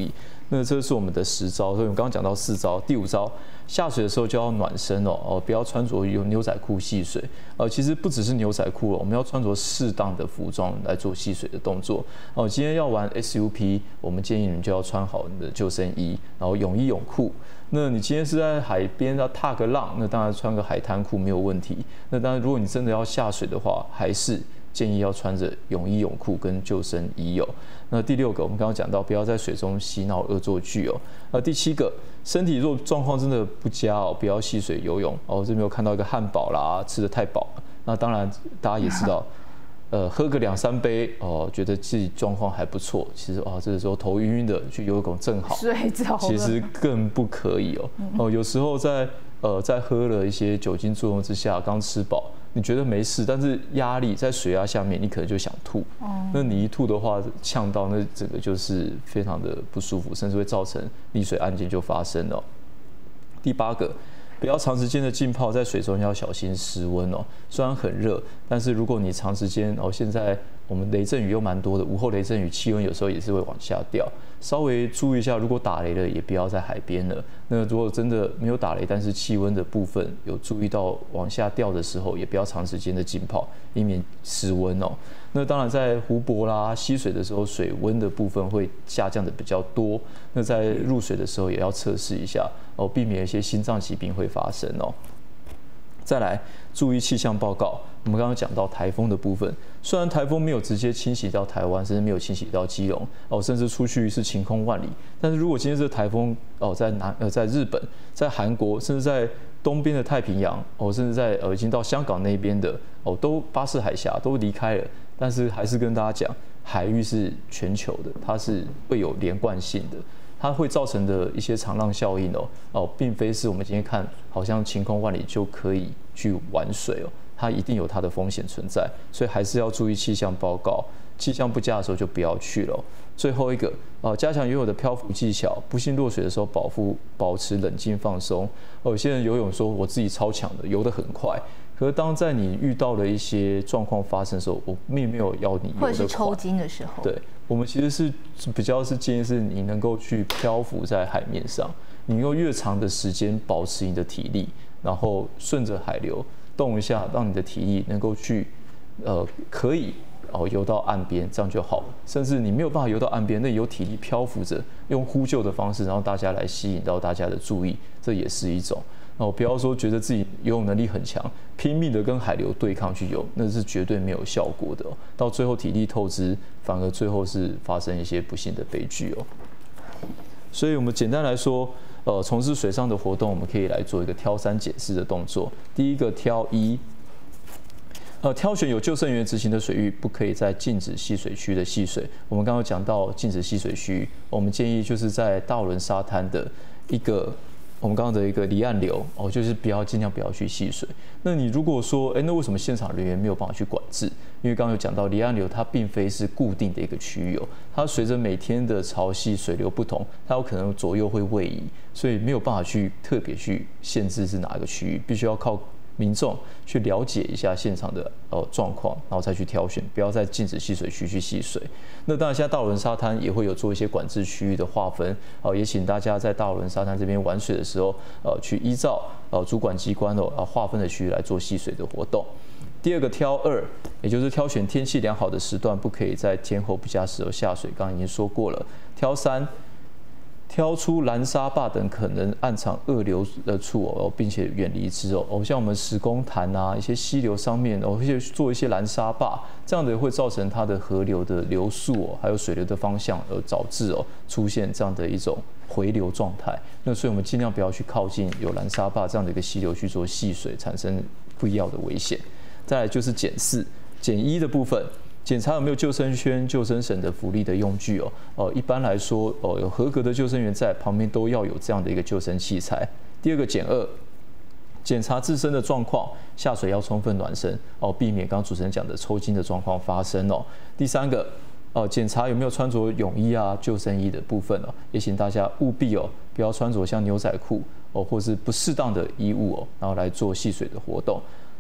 那这是我们的10招，所以我们刚刚讲到4招，第5招。下水的时候就要暖身哦，不要穿着有牛仔裤戏水。其实不只是牛仔裤我们要穿着适当的服装来做戏水的动作。今天要玩 SUP， 我们建议你就要穿好你的救生衣，然后泳衣泳裤。那你今天是在海边要踏个浪，那当然穿个海滩裤没有问题。那当然，如果你真的要下水的话，还是建议要穿着泳衣泳裤跟救生衣哦。那第6个，我们刚刚讲到不要在水中嬉闹恶作剧哦。第7个，身体若状况真的不佳不要戏水游泳哦。这边有看到一个汉堡啦，吃得太饱了。那当然大家也知道，喝个2、3杯觉得自己状况还不错，其实这个时候头晕晕的去游泳正好， 睡着了， 其实更不可以有时候在喝了一些酒精作用之下，刚吃饱。你觉得没事，但是压力在水压下面，你可能就想吐。那你一吐的话，呛到那整个就是非常的不舒服，甚至会造成溺水案件就发生了。第8个，不要长时间的浸泡在水中，要小心失温虽然很热，但是如果你长时间现在我们雷阵雨又蛮多的，午后雷阵雨气温有时候也是会往下掉，稍微注意一下，如果打雷了也不要在海边了。那如果真的没有打雷，但是气温的部分有注意到往下掉的时候，也不要长时间的浸泡，以免失温那当然在湖泊啦溪水的时候，水温的部分会下降的比较多。那在入水的时候也要测试一下避免一些心脏疾病会发生再来注意气象报告，我们刚刚讲到台风的部分，虽然台风没有直接侵袭到台湾，甚至没有侵袭到基隆甚至出去是晴空万里，但是如果今天这个台风在日本、在韩国，甚至在东边的太平洋甚至在已经到香港那边的都巴士海峡都离开了，但是还是跟大家讲，海域是全球的，它是会有连贯性的。它会造成的一些长浪效应并非是我们今天看好像晴空万里就可以去玩水它一定有它的风险存在，所以还是要注意气象报告，气象不佳的时候就不要去了最后一个加强游泳的漂浮技巧，不幸落水的时候保持冷静放松有些人游泳说我自己超强的，游得很快。可是当在你遇到了一些状况发生的时候，我并没有要你游得快， 或者是抽筋的时候， 对，我们其实是比较是建议是你能够去漂浮在海面上，你用越长的时间保持你的体力，然后顺着海流动一下，让你的体力能够去可以游到岸边，这样就好了。甚至你没有办法游到岸边，那有体力漂浮着，用呼救的方式，然后大家来吸引到大家的注意，这也是一种。不要说觉得自己游泳能力很强，拼命的跟海流对抗去游，那是绝对没有效果的到最后体力透支，反而最后是发生一些不幸的悲剧所以我们简单来说，从事水上的活动，我们可以来做一个挑3检视的动作。第一个挑1，挑选有救生员执行的水域，不可以在禁止戏水区的戏水。我们刚刚讲到禁止戏水区，我们建议就是在大轮沙滩的我们刚刚的一个离岸流就是尽量不要去戏水。那你如果说，那为什么现场人员没有办法去管制？因为刚刚有讲到，离岸流它并非是固定的一个区域它随着每天的潮汐水流不同，它有可能左右会位移，所以没有办法去特别去限制是哪一个区域，必须要靠民众去了解一下现场的状况，然后再去挑选，不要在禁止戏水区去戏水。那当然，现在大轮沙滩也会有做一些管制区域的划分，也请大家在大轮沙滩这边玩水的时候，去依照主管机关划分的区域来做戏水的活动。第2个挑2，也就是挑选天气良好的时段，不可以在天候不佳时候下水，刚刚已经说过了。挑3。挑出蓝沙坝等可能暗藏恶流的处并且远离之像我们10公潭啊，一些溪流上面会做一些蓝沙坝，这样的会造成它的河流的流速还有水流的方向，而导致出现这样的一种回流状态。那所以我们尽量不要去靠近有蓝沙坝这样的一个溪流去做戏水，产生不必要的危险。再来就是检4、检1的部分。检查有没有救生圈、救生绳的浮力的用具一般来说有合格的救生员在旁边都要有这样的一个救生器材。第2个检2，检查自身的状况，下水要充分暖身避免刚刚主持人讲的抽筋的状况发生第3个检查有没有穿着泳衣啊、救生衣的部分也请大家务必不要穿着像牛仔裤或是不适当的衣物然后来做戏水的活动。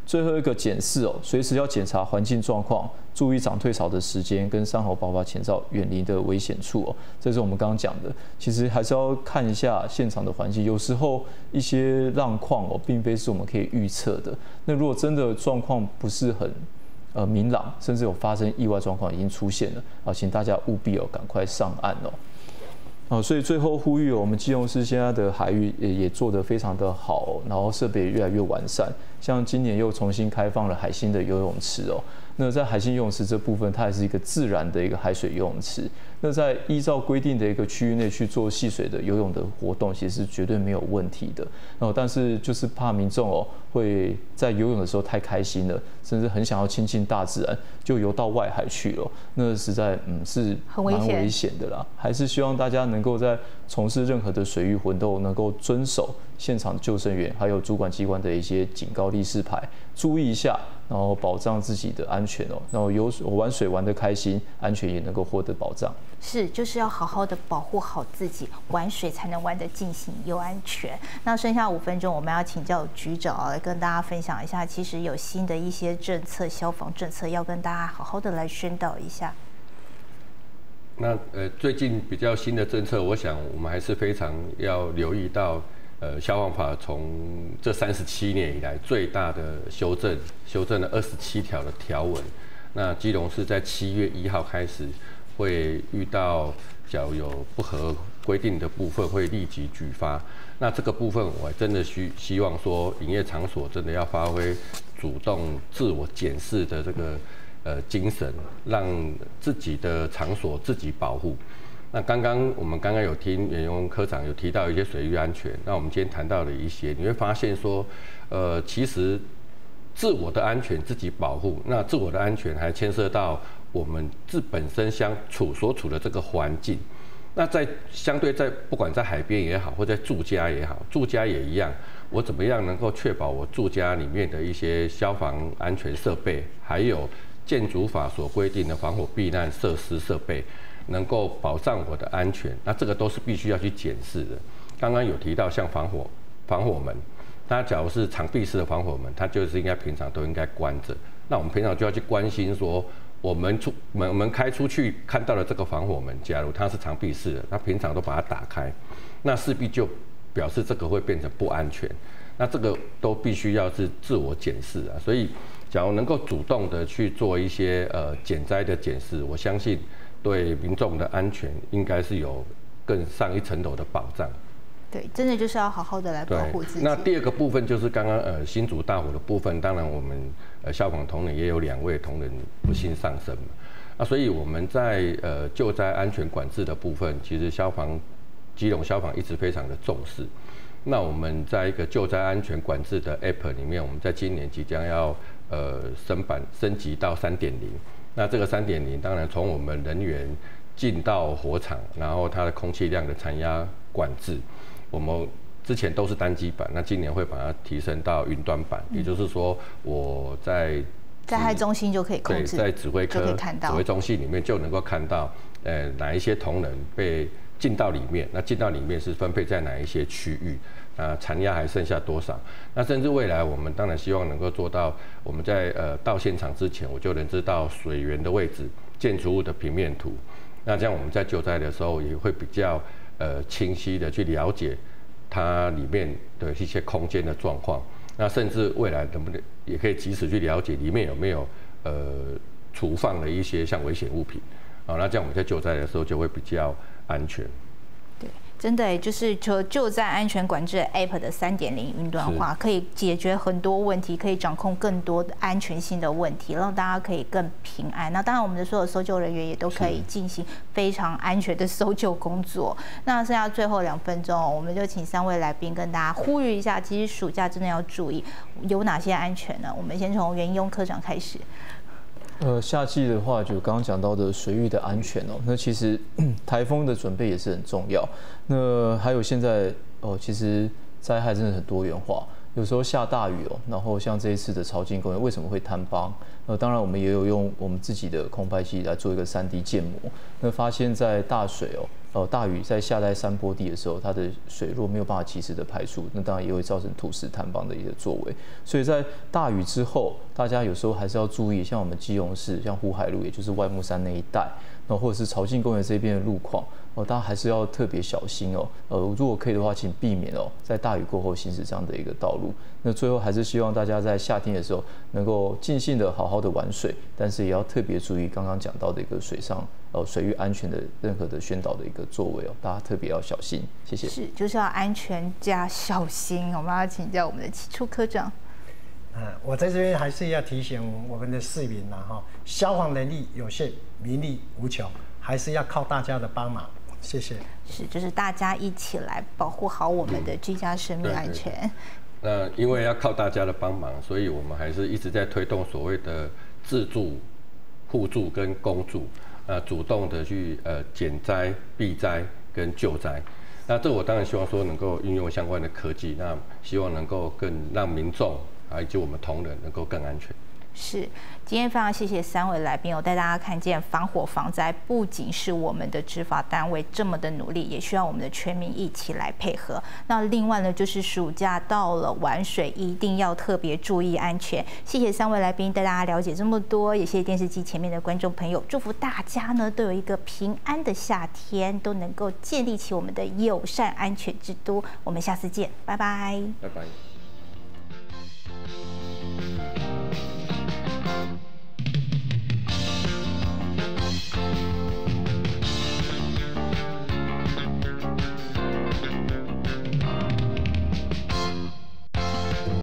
最后一个检视哦，随时要检查环境状况，注意涨退潮的时间跟伤口爆发前兆，远离的危险处哦。这是我们刚刚讲的，其实还是要看一下现场的环境，有时候一些浪况哦，并非是我们可以预测的。那如果真的状况不是很明朗，甚至有发生意外状况已经出现了啊，请大家务必赶快上岸哦。所以最后呼吁我们基隆市现在的海域也做得非常的好，然后设备也越来越完善。像今年又重新开放了海星的游泳池哦。那在海星游泳池这部分，它也是一个自然的一个海水游泳池。那在依照规定的一个区域内去做戏水的游泳的活动，其实是绝对没有问题的。但是就是怕民众会在游泳的时候太开心了，甚至很想要亲近大自然，就游到外海去了。那实在是蛮危险的啦。还是希望大家能够在从事任何的水域活动，能够遵守现场救生员还有主管机关的一些警告立示牌，注意一下，然后保障自己的安全哦。然后玩水玩得开心，安全也能够获得保障。 是，就是要好好的保护好自己，玩水才能玩得尽兴又安全。那剩下5分钟，我们要请教局长来跟大家分享一下，其实有新的一些政策，消防政策要跟大家好好的来宣导一下。 那最近比较新的政策，我想我们还是非常要留意到，消防法从这37年以来最大的修正了27条的条文。那基隆市在7月1号开始会遇到假如有不合规定的部分，会立即举发。那这个部分我真的希望说，营业场所真的要发挥主动自我检视的这个精神，让自己的场所自己保护。那我们刚刚有听袁永科长有提到一些水域安全，那我们今天谈到了一些，你会发现说，其实自我的安全自己保护，那自我的安全还牵涉到我们本身所处的这个环境。那相对不管在海边也好，或在住家也好，住家也一样，我怎么样能够确保我住家里面的一些消防安全设备，还有建筑法所规定的防火避难设施设备，能够保障我的安全，那这个都是必须要去检视的。刚刚有提到像防火门，它假如是长闭式的防火门，它就是应该平常都应该关着。那我们平常就要去关心说，我们门开出去看到的这个防火门，假如它是长闭式的，它平常都把它打开，那势必就表示这个会变成不安全。那这个都必须要是自我检视啊。所以，假如能够主动的去做一些减灾的检视，我相信对民众的安全应该是有更上一层楼的保障。 对，真的就是要好好的来保护自己。 那第二个部分就是刚刚新竹大火的部分，当然我们消防同仁也有2位同仁不幸丧生嘛，啊，所以我们在救灾安全管制的部分，其实基隆消防一直非常的重视。那我们在一个救灾安全管制的 App 里面，我们在今年即将要升级到3.0。那这个3.0，当然从我们人员进到火场，然后它的空气量的残压管制，我们之前都是单机版，那今年会把它提升到云端版，也就是说我在害中心就可以控制， 在指挥科指挥中心里面就能够看到，哪一些同仁被进到里面，那进到里面是分配在哪一些区域，残压还剩下多少？那甚至未来我们当然希望能够做到，我们在到现场之前，我就能知道水源的位置、建筑物的平面图。那这样我们在救灾的时候也会比较清晰的去了解它里面的一些空间的状况。那甚至未来能不能也可以及时去了解里面有没有储放的一些像危险物品。好，那这样我们在救灾的时候就会比较安全。 对，真的就是救灾安全管制 App 的3.0云端化，可以解决很多问题，可以掌控更多的安全性的问题，让大家可以更平安。那当然，我们的所有搜救人员也都可以进行非常安全的搜救工作。那剩下最后2分钟，我们就请3位来宾跟大家呼吁一下，其实暑假真的要注意有哪些安全呢？我们先从袁庸科长开始。 夏季的话，就刚刚讲到的水域的安全哦，那其实台风的准备也是很重要。那还有现在其实灾害真的很多元化，有时候下大雨哦，然后像这一次的潮境公园为什么会坍方？当然我们也有用我们自己的空拍机来做一个3D 建模，那发现在大水大雨在下在山坡地的时候，它的水若没有办法及时的排出，那当然也会造成土石坍方的一个作为。所以在大雨之后，大家有时候还是要注意，像我们基隆市像湖海路，也就是外木山那一带，或者是潮境公园这边的路况，大家还是要特别小心哦。如果可以的话，请避免在大雨过后行驶这样的一个道路。那最后还是希望大家在夏天的时候能够尽兴的好好的玩水，但是也要特别注意刚刚讲到的一个水域安全的任何的宣导的一个作为哦，大家特别要小心。谢谢。 是，就是要安全加小心。我们要请教我们的启初科长。 我在这边还是要提醒我们的市民消防能力有限，民力无穷，还是要靠大家的帮忙。谢谢。是，就是大家一起来保护好我们的居家生命安全。对对对，那因为要靠大家的帮忙，所以我们还是一直在推动所谓的自助、互助跟公助，主动的去减灾、避灾跟救灾。那这我当然希望说能够运用相关的科技，那希望能够更让民众以及我们同仁能够更安全。是，今天非常谢谢3位来宾，带大家看见防火防灾不仅是我们的执法单位这么的努力，也需要我们的全民一起来配合。那另外呢，就是暑假到了，玩水一定要特别注意安全。谢谢3位来宾带大家了解这么多，也谢谢电视机前面的观众朋友，祝福大家呢都有一个平安的夏天，都能够建立起我们的友善安全之都。我们下次见，拜拜，拜拜。